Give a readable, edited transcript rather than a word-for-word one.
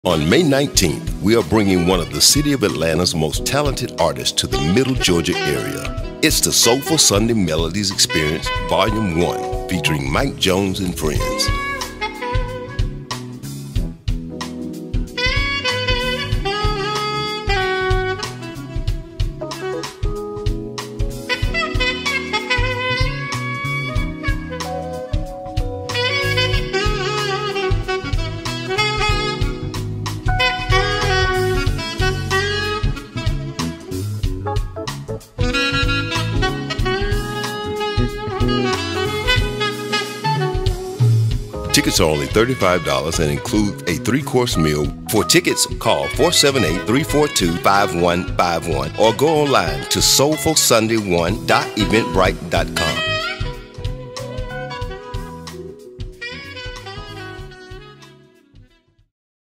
On May 19th, we are bringing one of the City of Atlanta's most talented artists to the Middle Georgia area. It's the Soulful Sunday Melodies Experience Volume 1, featuring Mike Jones and friends. Tickets are only $35 and include a 3-course meal. For tickets, call 478-342-5151 or go online to soulfulsunday1.eventbrite.com.